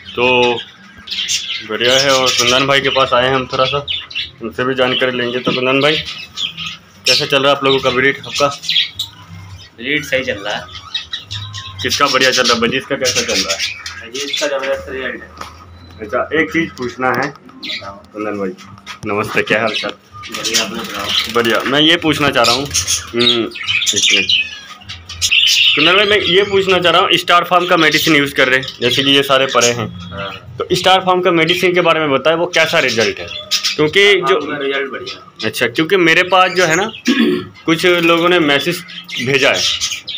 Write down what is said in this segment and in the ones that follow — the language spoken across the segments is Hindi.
तो बढ़िया है। और कुंदन भाई के पास आए हैं हम, थोड़ा सा उनसे भी जानकारी लेंगे। तो कुंदन भाई, कैसे चल रहा है आप लोगों का ब्रीड? आपका ब्रीड सही चल रहा है। किसका बढ़िया चल रहा है? बजीज का कैसा चल रहा है? बजीज का जबरदस्त रिजल्ट है। अच्छा, एक चीज़ पूछना है कुंदन भाई। नमस्ते, क्या हाल चाल? बढ़िया, अपने सुनाओ। बढ़िया। मैं ये पूछना चाह रहा हूँ कुंदन भाई, मैं ये पूछना चाह रहा हूँ, स्टार फार्म का मेडिसिन यूज़ कर रहे हैं, जैसे कि ये सारे पड़े हैं। तो स्टार फार्म का मेडिसिन के बारे में बताएं, वो कैसा रिजल्ट है? क्योंकि जो रिजल्ट बढ़िया। अच्छा, क्योंकि मेरे पास जो है ना कुछ लोगों ने मैसेज भेजा है,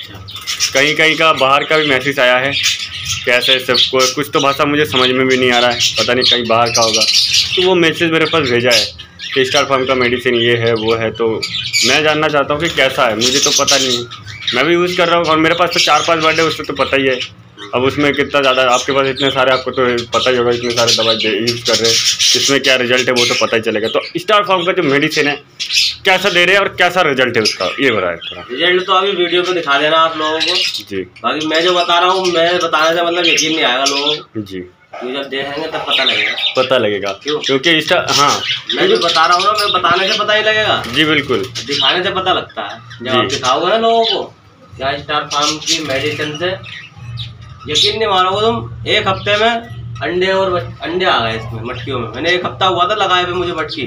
कहीं कहीं का बाहर का भी मैसेज आया है, कैसे सबको कुछ तो भाषा मुझे समझ में भी नहीं आ रहा है, पता नहीं कहीं बाहर का होगा। तो वो मैसेज मेरे पास भेजा है कि स्टार फार्म का मेडिसिन ये है वो है। तो मैं जानना चाहता हूँ कि कैसा है, मुझे तो पता नहीं है। मैं भी यूज़ कर रहा हूँ और मेरे पास तो 4-5 बर्थडे, उससे तो पता ही है। अब उसमें कितना ज़्यादा, आपके पास इतने सारे, आपको तो पता ही होगा, इतने सारे दवाई यूज़ कर रहे हैं, इसमें क्या रिजल्ट है वो तो पता ही चलेगा। तो स्टार फार्म का जो मेडिसिन है कैसा दे रहे हैं और कैसा रिजल्ट है उसका, ये बताएं थोड़ा। रिजल्ट तो अभी वीडियो पे दिखा देना आप लोगों को जी। बाकी मैं जो बता रहा हूँ, मैं बताने से मतलब यकीन नहीं आएगा लोगों को जी, जब देखेंगे तब पता लगेगा। पता लगेगा क्योंकि हाँ, मैं जो बता रहा हूँ ना, मैं बताने से पता ही लगेगा। जी बिल्कुल, दिखाने से पता लगता है। जब आप दिखाओगे ना लोगों को क्या स्टार फार्म की मेडिसिन से, यकीन नहीं मानोगे तुम। एक हफ्ते में अंडे आ गए इसमें मटकियों में। मैंने 1 हफ्ता हुआ था लगाए हुए मुझे मटकी,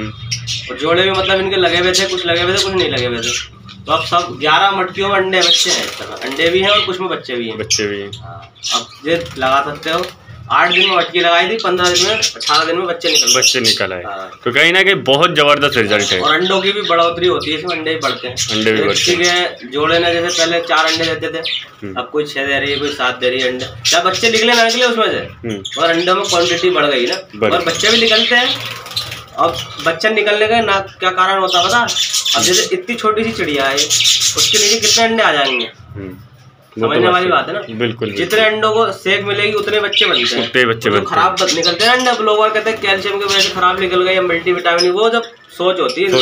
और जोड़े भी मतलब इनके लगे हुए थे, कुछ लगे हुए थे, कुछ नहीं लगे हुए थे। तो अब सब 11 मटकियों में अंडे बच्चे हैं। इस तरह अंडे भी हैं और कुछ में बच्चे भी हैं। हाँ, अब ये लगा सकते हो। 8 दिन में मटकी लगाई थी, 15 दिन में 18 दिन में बच्चे निकल आए। हाँ। तो कहीं ना कहीं बहुत जबरदस्त रिजल्ट है। और अंडों की भी बढ़ोतरी होती है इसमें, अंडे भी बढ़ते हैं। अंडे भी बढ़ते हैं। जोड़े ने जैसे पहले 4 अंडे देते थे, अब कोई 6 दे रही है, कोई 7 दे रही है अंडे। क्या बच्चे निकले ना निकले उसमें से, और अंडों में क्वांटिटी बढ़ गई ना, और बच्चे भी निकलते हैं। अब बच्चा निकलने का ना क्या कारण होता है पता? अब जैसे इतनी छोटी सी चिड़िया है, उसके नीचे कितने अंडे आ जाएंगे, समझने वाली बात है ना। बिल्कुल, जितने अंडों को सेक मिलेगी उतने बच्चे बनते हैं, उतने बच्चे बनते हैं। खराब निकलते हैं अंडे। अब लोग कहते हैं कैल्शियम की वजह से खराब निकल गए या मल्टीविटामिन, वो जब सोच होती है।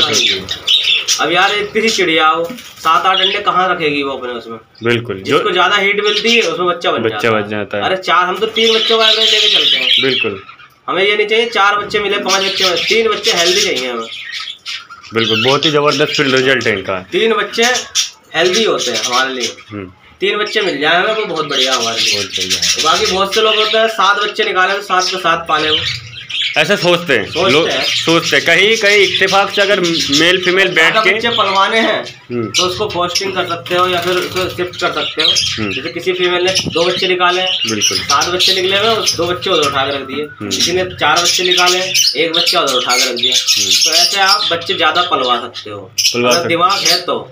अब यार इतनी सी चिड़िया हो, 7-8 अंडे कहाँ रखेगी वो अपने उसमें? बिल्कुल, जिसको ज्यादा हीट मिलती है उसमें बच्चा बन जाता है। अरे 4, हम तो 3 बच्चों का एवरेज लेके चलते हैं। बिल्कुल, हमें ये नहीं चाहिए 4 बच्चे मिले, 5 बच्चे मिले, 3 बच्चे हेल्दी चाहिए हमें। बिल्कुल, बहुत ही जबरदस्त रिजल्ट है इनका। 3 बच्चे हेल्दी होते हैं हमारे लिए। 3 बच्चे मिल जाए हमें वो बहुत बढ़िया हमारे लिए। बहुत बढ़िया। तो बाकी बहुत से लोग होते हैं 7 बच्चे निकाले तो 7 के 7 पाले वो, ऐसा सोचते हैं लोग। सोचते हैं कहीं इत्तेफाक से अगर मेल फीमेल बैठ के बच्चे पलवाने हैं तो उसको पोस्टिंग कर सकते हो या फिर उसको शिफ्ट कर सकते हो। जैसे किसी फीमेल ने 2 बच्चे निकाले, बिल्कुल 7 बच्चे निकले हुए, 2 बच्चे उधर उठा के रख दिए। किसी ने 4 बच्चे निकाले, 1 बच्चा उधर उठा के रख दिया। तो ऐसे आप बच्चे ज्यादा पलवा सकते हो, अगर दिमाग है तो।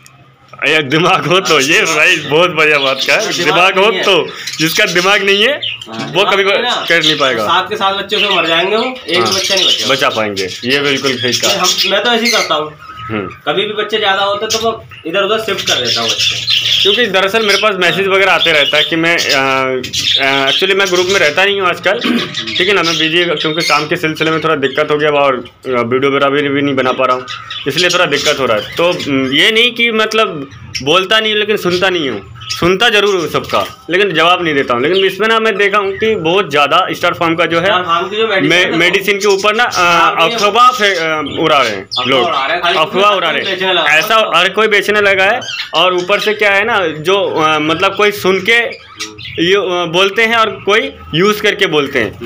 एक दिमाग हो तो, ये भाई बहुत बढ़िया बात का है। दिमाग हो तो, जिसका दिमाग नहीं है वो कभी कर नहीं पाएगा। 7 के 7 बच्चों से मर जाएंगे, वो एक बच्चा नहीं बचा पाएंगे। ये बिल्कुल सही कहा। मैं तो ऐसे ही करता हूँ, कभी भी बच्चे ज्यादा होते तो वो इधर उधर शिफ्ट कर देता हूँ बच्चे। क्योंकि दरअसल मेरे पास मैसेज वगैरह आते रहता है कि मैं एक्चुअली मैं ग्रुप में रहता नहीं हूँ आजकल, ठीक है ना। मैं बिजी, क्योंकि काम के सिलसिले में थोड़ा दिक्कत हो गया और वीडियो वगैरह भी नहीं बना पा रहा हूँ, इसलिए थोड़ा दिक्कत हो रहा है। तो ये नहीं कि मतलब बोलता नहीं लेकिन सुनता नहीं हूँ, सुनता जरूर हूँ सबका, लेकिन जवाब नहीं देता हूँ। लेकिन इसमें ना मैं देखा हूँ कि बहुत ज़्यादा स्टार फार्म का जो है मेडिसिन के ऊपर ना अफवाह उड़ा रहे हैं लोग, अफवाह उड़ा रहे हैं। ऐसा हर कोई बेचने लगा है, और ऊपर से क्या है ना, जो मतलब कोई सुन के बोलते हैं और कोई यूज़ करके बोलते हैं।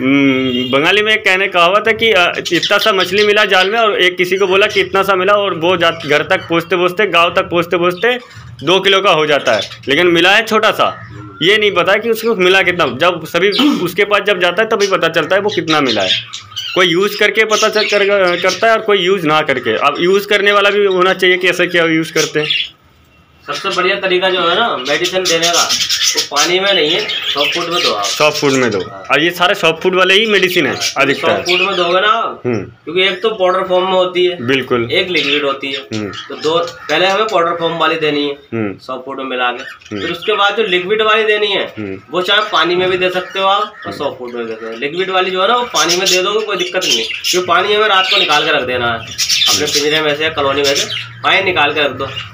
बंगाली में एक कहने कहावत है कि इतना सा मछली मिला जाल में, और एक किसी को बोला कि इतना सा मिला, और वो घर तक पहुँचते पहुँचते, गाँव तक पहुँचते पहुँचते 2 किलो का हो जाता है, लेकिन मिला है छोटा सा। ये नहीं पता कि उसको मिला कितना। जब सभी उसके पास जब जाता है तभी पता चलता है वो कितना मिला है। कोई यूज़ करके पता करता है और कोई यूज़ ना करके। अब यूज़ करने वाला भी होना चाहिए कि ऐसा क्या यूज़ करते हैं। सबसे बढ़िया तरीका जो है ना मेडिसिन देने का, वो पानी में नहीं है, सॉफ्ट फूड में दो आप। सॉफ्ट फूड में दो। और ये सारे सॉफ्ट फूड वाले ही मेडिसिन है अधिकतर। सॉफ्ट फूड में दोगे ना, क्योंकि एक तो पाउडर फॉर्म में होती है, बिल्कुल, एक लिक्विड होती है। तो 2 पहले हमें पाउडर फॉर्म वाली देनी है सॉफ्ट फूड में मिला के, फिर उसके बाद जो लिक्विड वाली देनी है वो चाहे पानी में भी दे सकते हो आप, और सॉफ्ट फूड में दे सकते हो। लिक्विड वाली जो है ना वो पानी में दे दोगे कोई दिक्कत नहीं है, क्योंकि पानी हमें रात को निकाल के रख देना है अपने पिंजरे में से, कॉलोनी में से बाहर निकाल के रख दो।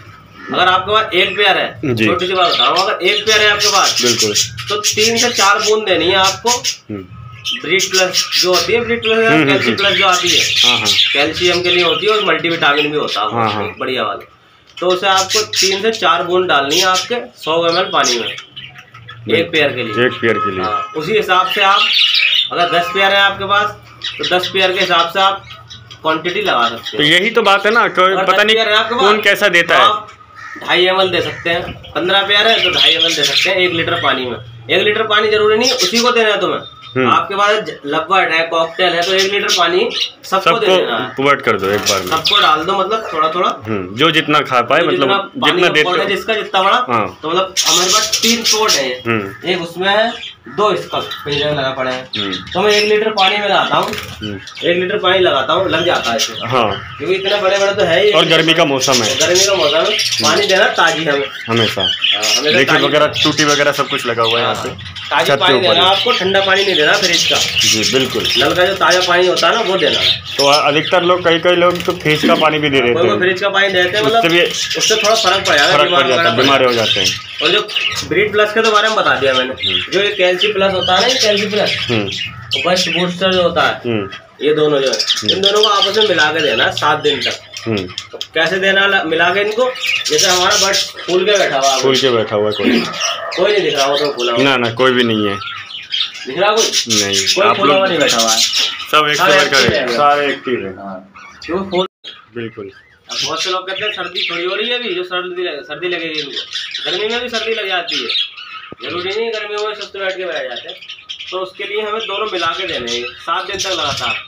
अगर आपके पास एक पेयर है, छोटी सी बात बता रहा हूँ, अगर एक पेयर है आपके पास बिल्कुल, तो 3 से 4 बूंद देनी है आपको ब्रीड प्लस जो होती है, ब्रीड प्लस कैल्शियम प्लस जो आती है, कैल्शियम के लिए होती है और मल्टीविटामिन भी होता है बढ़िया वाला। तो उसे आपको 3 से 4 बूंद डालनी है आपके 100 ml पानी में, एक पेयर के लिए, एक पेयर के लिए। उसी हिसाब से आप अगर 10 पेयर है आपके पास तो 10 पेयर के हिसाब से आप क्वांटिटी लगा सकते हैं। तो यही तो बात है ना, पता नहीं कौन कैसा देता है। 2.5 ml दे सकते हैं, 15 पेयर है तो 2.5 ml दे सकते हैं 1 लीटर पानी में। 1 लीटर पानी जरूरी नहीं उसी को देना है तुम्हें, आपके पास लब्बट है, कॉकटेल है, तो 1 लीटर पानी सबको दे देना है, प्रोवाइड कर दो एक बार में, सबको डाल दो, मतलब थोड़ा थोड़ा जो जितना खा पाए, मतलब जितना देते हो, जिसका जितना बड़ा। तो मतलब हमारे पास 3 पोट है, एक उसमें है, 2 इसका पिंजरा लगा पड़े हैं। तो मैं 1 लीटर पानी में लगाता हूँ, 1 लीटर पानी लगाता हूँ, लग जाता है इसमें, क्योंकि इतने बड़े बड़े तो है ही, और गर्मी का मौसम है, गर्मी का मौसम है, पानी देना ताजी हमें हमेशा, देखिए वगैरह टूटी वगैरह सब कुछ लगा हुआ है यहाँ पे, ताजा पानी देना आपको, ठंडा पानी नहीं देना फ्रिज का। जी बिल्कुल, नल का जो ताजा पानी होता है ना वो देना है। तो अधिकतर लोग कई लोग तो फ्रिज का पानी भी दे देते हैं, फ्रिज का पानी देते हैं, मतलब उससे थोड़ा फर्क पड़ जाता है, बीमार हो जाते हैं। और जो ब्रीड प्लस के तो बारे में बता दिया मैंने, जो ये कैल्शियम प्लस होता है ना, ये कैल्शियम प्लस बस्ट बूस्टर जो होता है, ये दोनों जो है, इन दोनों को आपस में मिला के देना है 7 दिन तक। तो कैसे देना मिला के इनको, जैसे हमारा बट फूल के बैठा हुआ है, फूल के बैठा हुआ है, कोई नहीं दिख रहा हो तो फूला ना, ना कोई भी नहीं है, दिख रहा कोई नहीं, कोई फूला हुआ नहीं बैठा हुआ है, सब एक सारे एक्टिव है बिल्कुल। बहुत से लोग कहते हैं सर्दी थोड़ी हो रही है अभी, जो सर्दी लगेगी इनको, गर्मी में भी सर्दी लग जाती है, जरूरी नहीं गर्मियों में सब तो बैठ के बैठ जाते हैं। तो उसके लिए हमें दोनों मिला के देने हैं 7 दिन तक लगातार,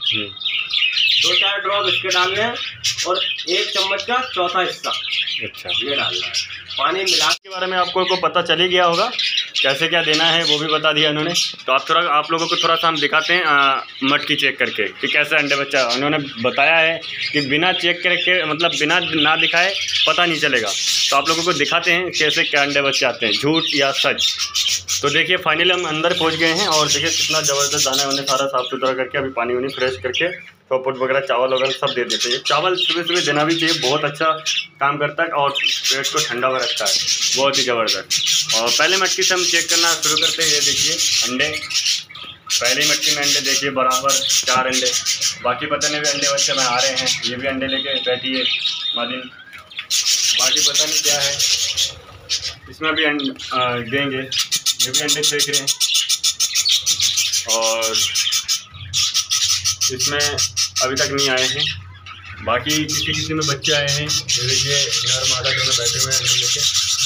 2-4 ड्रॉप इसके डालने हैं और 1 चम्मच का चौथा हिस्सा अच्छा ये डालना है। पानी मिला के बारे में आपको पता चल ही गया होगा, कैसे क्या देना है वो भी बता दिया उन्होंने। तो आप लोगों को थोड़ा सा हम दिखाते हैं मटकी चेक करके कि कैसे अंडे बच्चा, उन्होंने बताया है कि बिना चेक करके, मतलब बिना ना दिखाए पता नहीं चलेगा। तो आप लोगों को दिखाते हैं कैसे क्या अंडे बच्चे आते हैं, झूठ या सच। तो देखिए फाइनली हम अंदर पहुंच गए हैं और देखिए कितना ज़बरदस्त दाना है, उन्हें सारा साफ़ सुथरा करके अभी पानी उन्हें फ्रेश करके चौपट वगैरह चावल वगैरह सब दे देते हैं। चावल सुबह सुबह देना भी चाहिए, बहुत अच्छा काम करता है और पेट को ठंडा हुआ रखता है, बहुत ही ज़बरदस्त। और पहले मटकी से हम चेक करना शुरू करते हैं। ये देखिए अंडे, पहली मटकी में अंडे देखिए बराबर 4 अंडे, बाकी पता नहीं भी अंडे बच्चे में आ रहे हैं। ये भी अंडे लेके बैठी है मालिन, बाकी पता नहीं क्या है, इसमें भी देंगे, ये भी अंडे फेंक रहे हैं। और इसमें अभी तक नहीं आए हैं, बाकी किसी में बच्चे आए हैं। ये देखिए नर मादा दोनों बैठे हुए हैं अंडे लेके,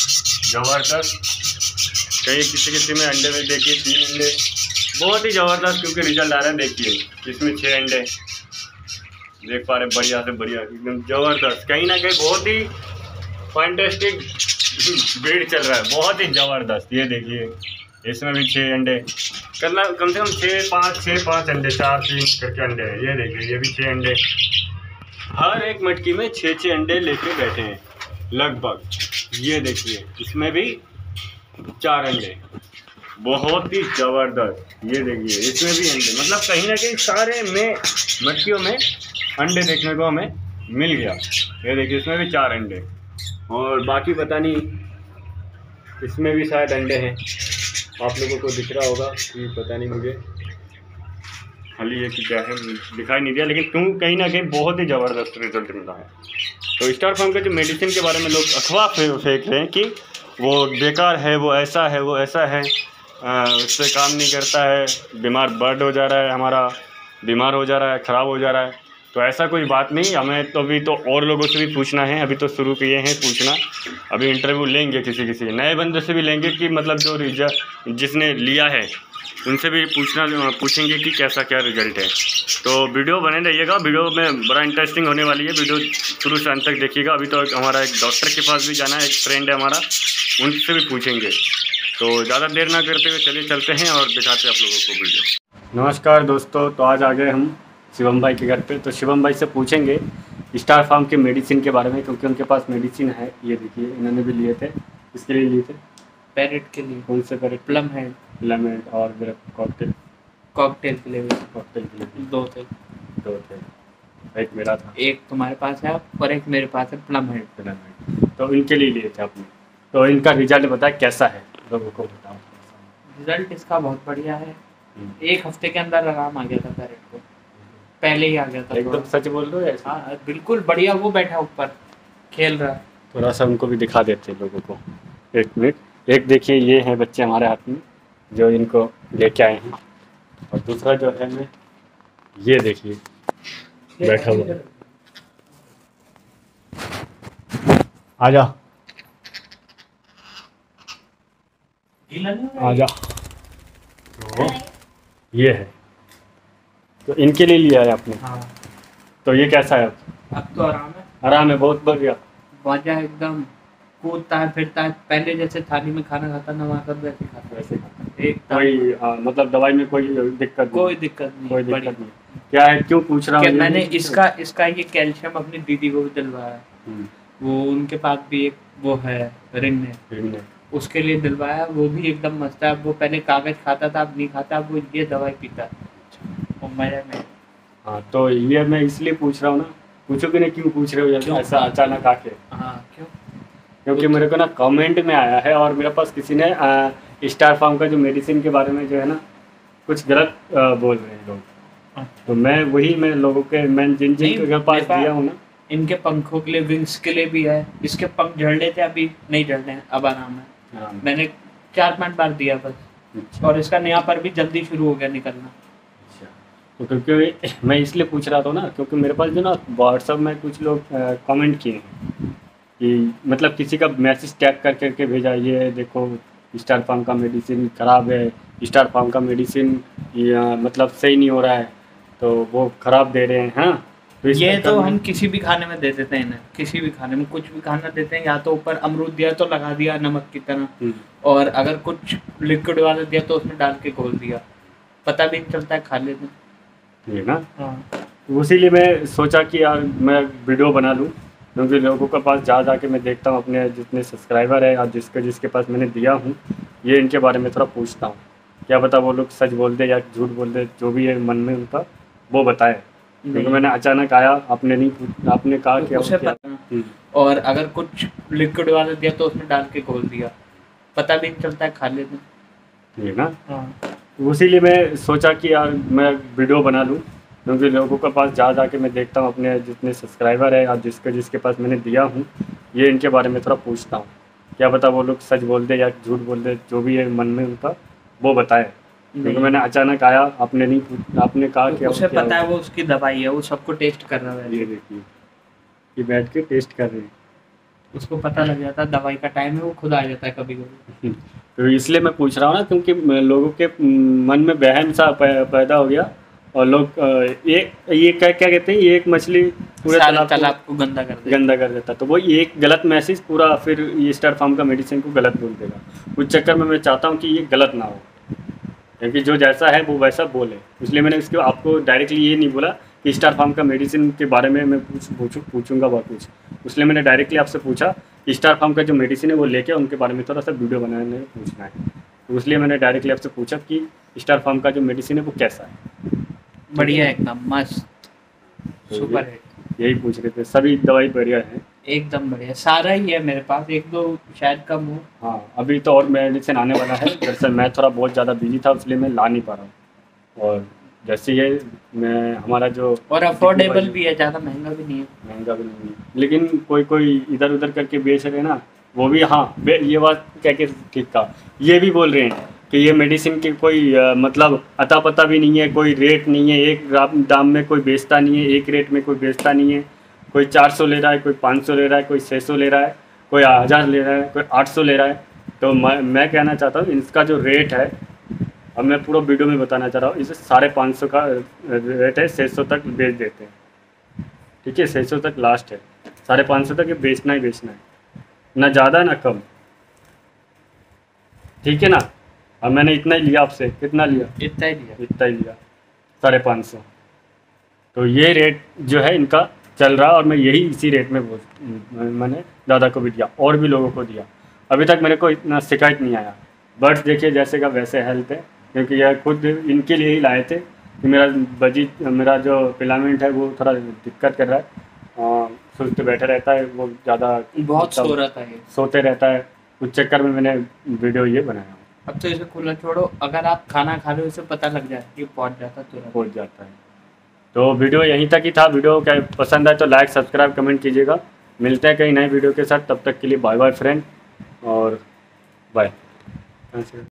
ज़बरदस्त। कहीं किसी में अंडे में देखिए 3 अंडे, बहुत ही ज़बरदस्त, क्योंकि रिजल्ट आ रहा है। देखिए इसमें 6 अंडे देख पा रहे, बढ़िया से बढ़िया, एकदम ज़बरदस्त। कहीं ना कहीं बहुत ही फैंटास्टिक ब्रीड चल रहा है, बहुत ही ज़बरदस्त। ये देखिए इसमें भी 6 अंडे, कम से कम 6-5 अंडे, 4-3 करके अंडे हैं। ये देखिए ये भी 6 अंडे, हर एक मटकी में 6 अंडे लेके बैठे हैं लगभग। ये देखिए इसमें भी 4 अंडे, बहुत ही ज़बरदस्त। ये देखिए इसमें भी अंडे, मतलब कहीं ना कहीं सारे में मटकियों में अंडे देखने को हमें मिल गया। ये देखिए इसमें भी 4 अंडे, और बाकी पता नहीं इसमें भी शायद अंडे हैं, आप लोगों को दिख रहा होगा कि पता नहीं, मुझे खाली ये कि क्या है दिखाई नहीं दिया, लेकिन क्यों कहीं ना कहीं बहुत ही ज़बरदस्त रिजल्ट मिला है। तो स्टार फार्म के जो मेडिसिन के बारे में लोग अफवाह फेंक रहे हैं कि वो बेकार है, वो ऐसा है, वो ऐसा है, उससे काम नहीं करता है, बीमार बर्ड हो जा रहा है, हमारा बीमार हो जा रहा है, ख़राब हो जा रहा है, तो ऐसा कोई बात नहीं। हमें तो अभी तो और लोगों से भी पूछना है, अभी तो शुरू किए हैं पूछना, अभी इंटरव्यू लेंगे किसी नए बंदे से भी लेंगे कि मतलब जो जिसने लिया है उनसे भी पूछेंगे कि कैसा क्या रिजल्ट है। तो वीडियो बने रहिएगा, वीडियो में बड़ा इंटरेस्टिंग होने वाली है, वीडियो शुरू से अंत तक देखिएगा। अभी तो हमारा एक डॉक्टर के पास भी जाना है, एक फ्रेंड है हमारा, उनसे भी पूछेंगे। तो ज़्यादा देर ना करते हुए चलिए चलते हैं और दिखाते हैं आप लोगों को वीडियो। नमस्कार दोस्तों, तो आज आ गए हम शिवम भाई के घर पे। तो शिवम भाई से पूछेंगे स्टार फार्म के मेडिसिन के बारे में, क्योंकि उनके पास मेडिसिन है। ये देखिए इन्होंने भी लिए थे, इसके लिए लिए थे पैरेट के लिए। कौन से पैरेट? प्लम हेड और कॉकटेल के लिए 2 थे। एक मेरा था, एक तुम्हारे पास है और एक मेरे पास है प्लम हेड। तो इनके लिए लिए थे आपने, तो इनका रिजल्ट बताया कैसा है, लोगों को बताओ। रिजल्ट इसका बहुत बढ़िया है। 1 हफ्ते के अंदर आराम आ गया था पैरेट को, पहले ही आ गया था। एकदम सच बोल रहे हो? हाँ बिल्कुल बढ़िया, वो बैठा ऊपर खेल रहा। थोड़ा सा उनको भी दिखा देते हैं लोगों को, 1 मिनट। एक देखिए ये हैं बच्चे हमारे हाथ में जो इनको लेके आए हैं, और दूसरा जो है मैं ये देखिए बैठा हुआ। आजा आजा, तो ये है, तो इनके लिए लिया है आपने। हाँ। तो ये कैसा है अब तो आराम है, आराम है, बहुत बढ़िया। मजा एकदम, कूदता है फिरता है, पहले जैसे थाली में खाना खाता ना वहाँ वैसे खाता, वैसे खाता। एक कोई मतलब दवाई में कोई दिक्कत कोई दिक्कत नहीं, कोई दिक्कत नहीं। क्या है, क्यों पूछ रहा हूँ? मैंने इसका ये कैल्शियम अपनी दीदी को भी दिलवाया है। वो उनके पास भी एक वो है रिंग ने, उसके लिए दिलवाया, वो भी एकदम मस्त है। वो पहले कागज खाता था, अब नहीं खाता, अब वो ये दवाई पीता है मजा में। हाँ तो ये मैं इसलिए पूछ रहा हूँ ना, पूछो कि नहीं क्यों पूछ रहे हो यार ऐसा अचानक आके? हाँ क्यों? क्योंकि मेरे को ना कमेंट में आया है और मेरे पास किसी ने स्टार फार्म का जो मेडिसिन के बारे में जो है ना कुछ गलत बोल रहे हैं लोग। तो मैं लोगों के, मैं जिन के पास दिया हूँ ना, इनके पंखों के लिए, विंग्स के लिए भी है। इसके पंख झड़ रहे थे, अभी नहीं झड़ रहे हैं, अब आराम है। मैंने 4-5 बार दिया बस। अच्छा। और इसका नया पर भी जल्दी शुरू हो गया निकलना। अच्छा, तो क्योंकि मैं इसलिए पूछ रहा था ना, क्योंकि मेरे पास जो ना व्हाट्सएप में कुछ लोग कमेंट किए हैं कि मतलब किसी का मैसेज टैग कर करके भेजा, ये देखो स्टार फार्म का मेडिसिन ख़राब है, स्टार फार्म का मेडिसिन मतलब सही नहीं हो रहा है, तो वो ख़राब दे रहे हैं। हाँ तो ये तो हम किसी भी खाने में दे देते हैं इन्हें, किसी भी खाने में कुछ भी खाना देते हैं, या तो ऊपर अमरूद दिया तो लगा दिया नमक की तरह, और अगर कुछ लिक्विड वाला दिया तो उसमें डाल के घोल दिया, पता भी नहीं चलता है, खा लेते हैं ये ना। हाँ उसी लिए मैं सोचा कि यार मैं वीडियो बना लूँ, क्योंकि लोगों के पास जा जाके मैं देखता हूँ अपने जितने सब्सक्राइबर है या जिसके पास मैंने दिया हूँ, ये इनके बारे में थोड़ा पूछता हूँ, क्या पता वो लोग सच बोल दे या झूठ बोल दे, जो भी है मन में उनका वो बताए। क्योंकि मैंने अचानक आया, आपने कहा कि उसे पता, और अगर कुछ लिक्विड वाला दिया तो उसमें डाल के घोल दिया, पता भी नहीं चलता है, खा लेते हैं ये ना। हाँ उसी लिए मैं सोचा कि यार मैं वीडियो बना लूँ, क्योंकि लोगों के पास जा जाके मैं देखता हूँ अपने जितने सब्सक्राइबर है या जिसके पास मैंने दिया हूँ, ये इनके बारे में थोड़ा पूछता हूँ, क्या पता वो लोग सच बोल दे या झूठ बोल दे, जो भी है मन में उनका वो बताए। क्योंकि मैंने अचानक आया, आपने कहा कि उसे पता है वो उसकी दवाई है, वो सबको टेस्ट कर रहा है। ये देखिए ये बैठ के टेस्ट कर रहे हैं, उसको पता लग जाता है दवाई का टाइम है, वो खुद आ जाता है कभी कभी। तो इसलिए मैं पूछ रहा हूँ ना, क्योंकि लोगों के मन में वहम सा पैदा हो गया, और लोग ये क्या कहते हैं, ये एक मछली पूरे तालाब को गंदा कर देता, तो वो एक गलत मैसेज पूरा फिर ये स्टार फार्म का मेडिसिन को गलत बोल देगा। उस चक्कर में मैं चाहता हूँ कि ये गलत ना हो, क्योंकि जो जैसा है वो वैसा बोले, इसलिए मैंने इसको आपको डायरेक्टली ये नहीं बोला कि स्टार फार्म का मेडिसिन के बारे में मैं पूछूंगा बहुत कुछ, इसलिए मैंने डायरेक्टली आपसे पूछा कि स्टार फार्म का जो मेडिसिन है वो लेके उनके बारे में थोड़ा सा वीडियो बनाने पूछना है, तो इसलिए मैंने डायरेक्टली आपसे पूछा कि स्टार फार्म का जो मेडिसिन है वो कैसा है। बढ़िया, एकदम मस्त, सुपर हिट। यही पूछ रहे थे, सभी दवाई बढ़िया है, एकदम बढ़िया, सारा ही है मेरे पास, 1-2 शायद कम हो। हाँ अभी तो और मेडिसिन आने वाला है, दरअसल मैं थोड़ा बहुत ज़्यादा बिजी था इसलिए मैं ला नहीं पा रहा हूँ, और जैसे ये मैं हमारा जो और अफोर्डेबल भी है, ज़्यादा महंगा भी नहीं है, लेकिन कोई इधर उधर करके बेच रहे हैं ना, वो भी हाँ ये बात कह के ठीक था, ये भी बोल रहे हैं कि ये मेडिसिन की कोई मतलब अता पता भी नहीं है, कोई रेट नहीं है, एक दाम में कोई बेचता नहीं है, एक रेट में कोई बेचता नहीं है, कोई 400 ले रहा है, कोई 500 ले रहा है, कोई 600 ले रहा है, कोई 1000 ले रहा है, कोई 800 ले रहा है। तो मैं कहना चाहता हूँ इसका जो रेट है, अब मैं पूरा वीडियो में बताना चाह रहा हूँ, इसे 550 का रेट है, 600 तक बेच देते हैं, ठीक है, 600 तक लास्ट है, 550 तक ये बेचना ही बेचना है, ना ज़्यादा ना कम, ठीक है ना। अब मैंने इतना ही लिया आपसे, कितना लिया? इतना ही लिया 550। तो ये रेट जो है इनका चल रहा, और मैं यही इसी रेट में मैंने दादा को भी दिया और भी लोगों को दिया, अभी तक मेरे को इतना शिकायत नहीं आया। बर्ड्स देखिए जैसे का वैसे हेल्थ है, क्योंकि यह खुद इनके लिए ही लाए थे कि मेरा जो फिलामेंट है वो थोड़ा दिक्कत कर रहा है, सुस्त बैठे रहता है, वो ज़्यादा बहुत सो रहा था ये, सोते रहता है, उस चक्कर में मैंने वीडियो ये बनाया। अब तो इसे खुला छोड़ो, अगर आप खाना खा रहे हो इसे पता लग जाए ये पहुंच जाता है। तो वीडियो यहीं तक ही था। वीडियो क्या पसंद आए तो लाइक सब्सक्राइब कमेंट कीजिएगा। मिलते हैं कहीं नए वीडियो के साथ, तब तक के लिए बाय बाय फ्रेंड, और बाय।